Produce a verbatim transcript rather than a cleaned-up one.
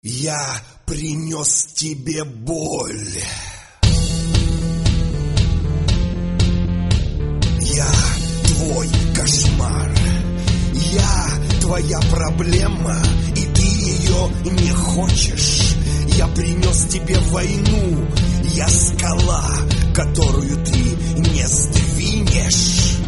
Я принес тебе боль. Я твой кошмар. Я твоя проблема, и ты ее не хочешь. Я принес тебе войну. Я скала, которую ты не сдвинешь.